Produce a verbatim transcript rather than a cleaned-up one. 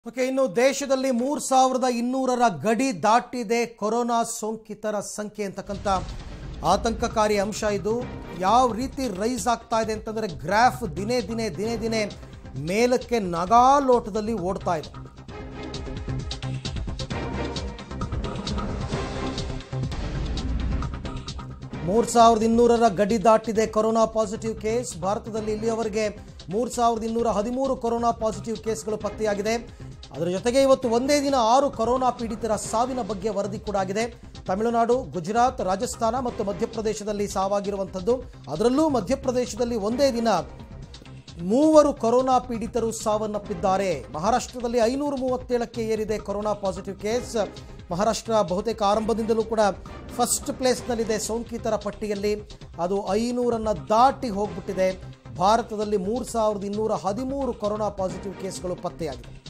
Okay, ಇನ್ನು ದೇಶದಲ್ಲಿ ಮೂರು ಸಾವಿರದ ಇನ್ನೂರರ ಗಡಿ ದಾಟಿದೆ ಕೊರೋನಾ ಸೋಂಕಿತರ ಸಂಖ್ಯೆ ಅಂತಕ್ಕಂಥ ಆತಂಕಕಾರಿ ಅಂಶ. ಇದು ಯಾವ ರೀತಿ ರೈಸ್ ಆಗ್ತಾ ಇದೆ ಅಂತಂದರೆ ಗ್ರಾಫ್ ದಿನೇ ದಿನೇ ದಿನೇ ದಿನೇ ಮೇಲಕ್ಕೆ ನಗಾಲೋಟದಲ್ಲಿ ಓಡ್ತಾ ಇದೆ. ಮೂರು ಸಾವಿರದ ಇನ್ನೂರರ ಗಡಿ ದಾಟಿದೆ ಕೊರೋನಾ ಪಾಸಿಟಿವ್ ಕೇಸ್. ಭಾರತದಲ್ಲಿ ಇಲ್ಲಿಯವರೆಗೆ ಮೂರು ಸಾವಿರದ ಇನ್ನೂರ ಹದಿಮೂರು ಕೊರೋನಾ ಪಾಸಿಟಿವ್ ಕೇಸ್ಗಳು ಪತ್ತೆಯಾಗಿದೆ. ಅದರ ಜೊತೆಗೆ ಇವತ್ತು ಒಂದೇ ದಿನ ಆರು ಕೊರೋನಾ ಪೀಡಿತರ ಸಾವಿನ ಬಗ್ಗೆ ವರದಿ ಕೂಡ ಆಗಿದೆ. ತಮಿಳುನಾಡು, ಗುಜರಾತ್, ರಾಜಸ್ಥಾನ ಮತ್ತು ಮಧ್ಯಪ್ರದೇಶದಲ್ಲಿ ಸಾವಾಗಿರುವಂಥದ್ದು. ಅದರಲ್ಲೂ ಮಧ್ಯಪ್ರದೇಶದಲ್ಲಿ ಒಂದೇ ದಿನ ಮೂವರು ಕೊರೋನಾ ಪೀಡಿತರು ಸಾವನ್ನಪ್ಪಿದ್ದಾರೆ. ಮಹಾರಾಷ್ಟ್ರದಲ್ಲಿ ಐನೂರ ಮೂವತ್ತೇಳಕ್ಕೆ ಏರಿದೆ ಕೊರೋನಾ ಪಾಸಿಟಿವ್ ಕೇಸ್. ಮಹಾರಾಷ್ಟ್ರ ಬಹುತೇಕ ಆರಂಭದಿಂದಲೂ ಕೂಡ ಫಸ್ಟ್ ಪ್ಲೇಸ್ನಲ್ಲಿದೆ ಸೋಂಕಿತರ ಪಟ್ಟಿಯಲ್ಲಿ. ಅದು ಐನೂರನ್ನು ದಾಟಿ ಹೋಗ್ಬಿಟ್ಟಿದೆ. ಭಾರತದಲ್ಲಿ ಮೂರು ಸಾವಿರದ ಇನ್ನೂರ ಹದಿಮೂರು ಕೊರೋನಾ ಪಾಸಿಟಿವ್ ಕೇಸ್ಗಳು ಪತ್ತೆಯಾಗಿದೆ.